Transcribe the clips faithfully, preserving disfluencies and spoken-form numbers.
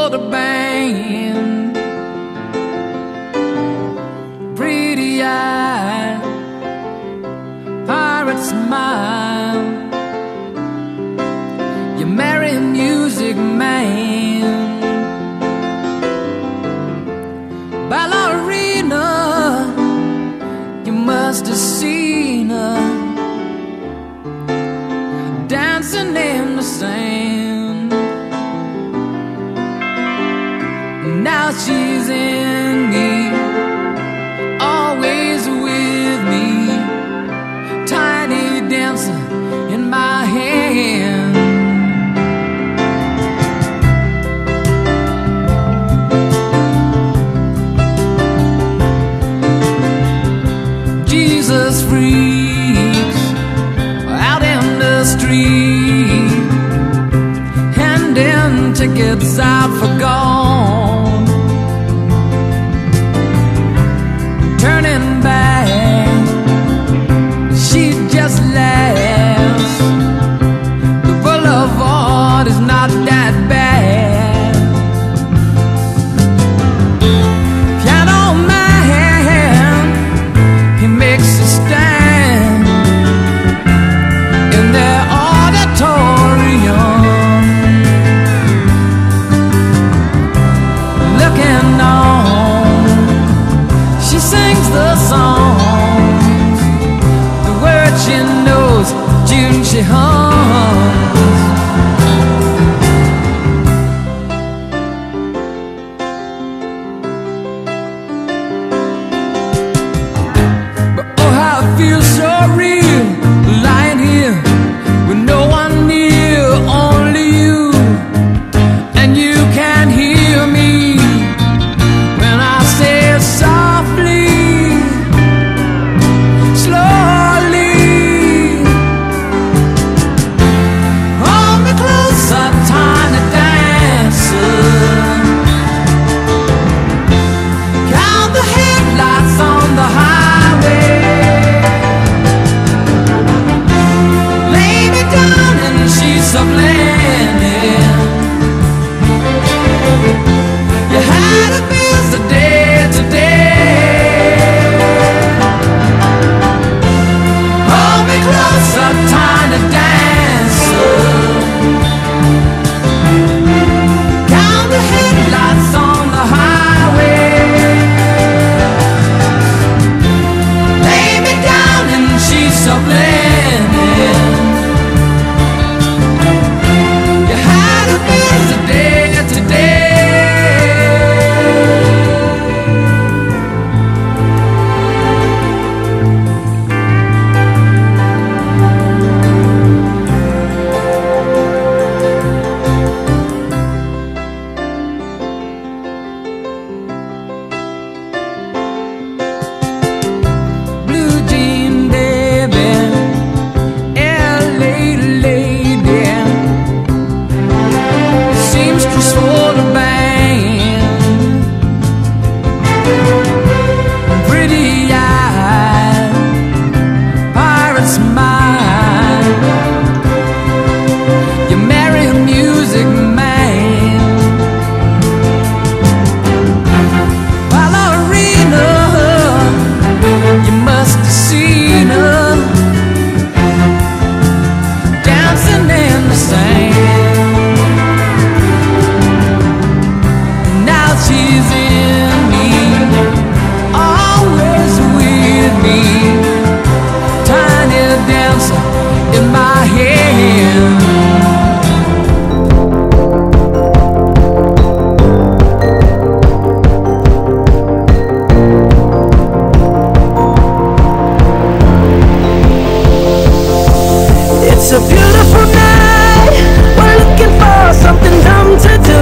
for the band. Pretty eyed pirate smile. You marry a music man. Ballerina, you must have seen her dancing in the sand. Now she's in me, always with me, tiny dancer in my hand. Jesus freaks out in the street, handing tickets out for gone. Turning back, she just laughs. The boulevard is not that bad. Piano man, he makes a stand in their auditorium. Looking on, she sings the songs, the words she knows, June she hums. But oh, how it feels so real, lying here with no one near, only you, and you can hear me when I say softly, slowly. Hold me closer, tiny dancer. Count the headlights on the highway. Lay me down in sheets of linen. You had a busy day today. Hold me closer, tiny dancer. Count the headlights on the highway. Lay me down in sheets of linen. You had a busy day today. Blue jean baby, L A lady, seamstress for the band. Pretty eyed pirate smile. You marry a music man. Ballerina, you must have seen her dancing in the sand. Now she's in me, always with me, tiny dancer in my hand. It's a beautiful night. We're looking for something dumb to do.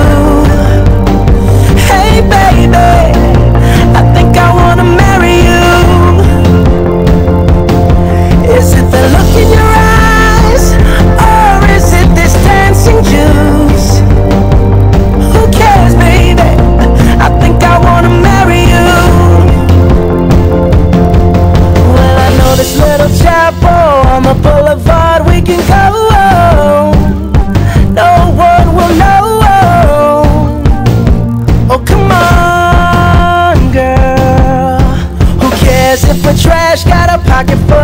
Hey baby, I think I wanna marry you. Is it the look in your eyes, or is it this dancing juice? Who cares, baby? I think I wanna marry you. Well, I know this little chapel on the boulevard we can go. No one will know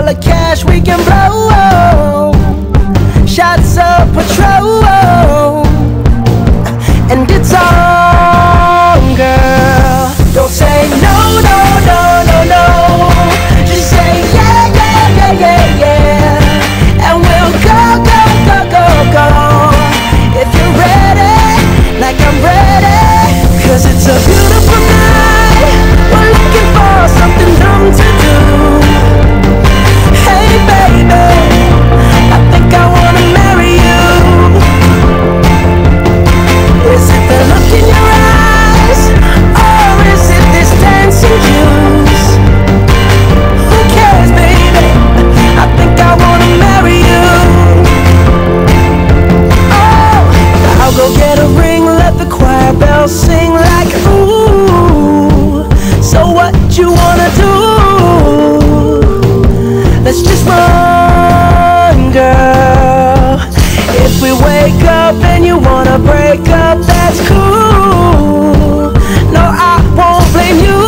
the cash we can blow. Shots of Patrol, and it's on, girl. Don't say no, no, no, no, no. Just say yeah, yeah, yeah, yeah, yeah. And we'll go, go, go, go, go. If you're ready, like I'm ready. Cause it's a beautiful night. We're looking for something dumb to do. Hey baby, I think I wanna marry you. Is it the look in your eyes, or is it this dancing juice? Who cares, baby? I think I wanna marry you. Oh, I'll go get a ring, let the choir bells sing like ooh. So what you wanna do? Let's just run, girl. If we wake up and you wanna break up, that's cool. No, I won't blame you.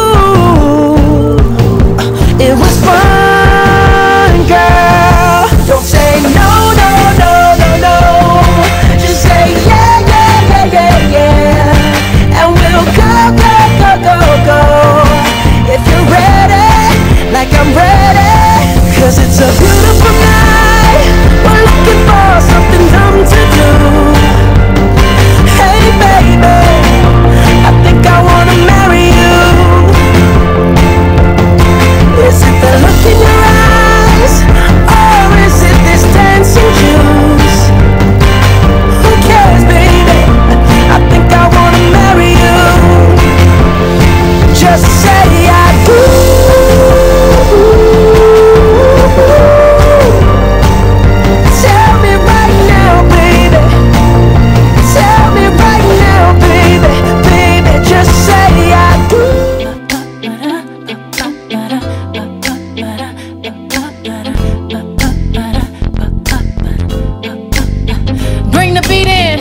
It was fun, girl. Don't say no, no, no, no, no. Just say yeah, yeah, yeah, yeah, yeah. And we'll go, go, go, go, go. If you're ready, like I'm ready. Cause it's a beautiful night. We're looking for something dumb to do. Hey baby, I think I wanna marry you. Is it the look in your eyes, or is it this dancing juice? Who cares, baby? I think I wanna marry you. Just say I do. Tell me right now, baby. Tell me right now, baby. Baby, just say I do. Bring the beat in.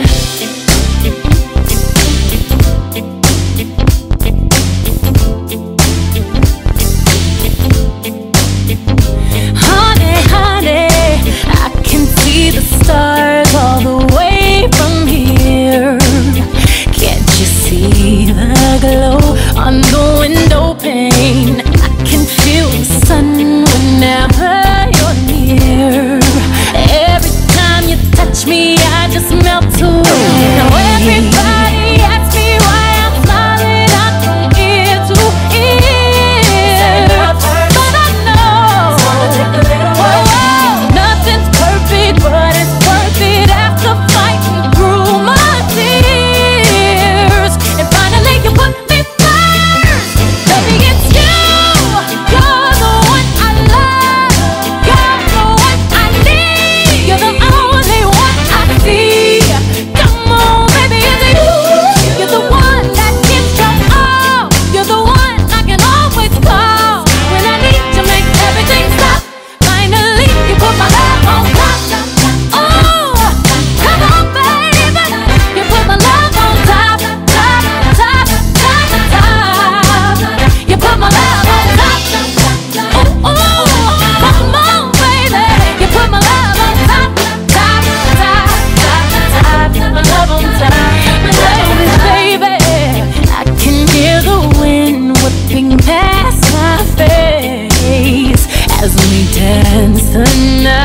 Honey, honey, I can see the stars all the way from here. Can't you see the glow on the window pane? I can feel the sun whenever you're near. Every time you touch me, I just melt away. Now everybody asks me why I'm smiling out from ear to ear, but I know whoa, nothing's perfect, but it's worth it after fighting through my tears. And finally you put me first. Baby, it's you. You're the one I love. You're the one I need. You're the only one I see. Come on, baby, it's you. You're the one that gives your all. You're the one I can always call when I need to make everything stop. Finally, you put my love on top. Oh, come on, baby. You put my love on top, top, top, top, top. You put my love on top. Oh, oh, come on, baby. You put my love on top, top, top, top, top. My love on top. My love is, baby. I can hear the wind whipping past my face as we dance the night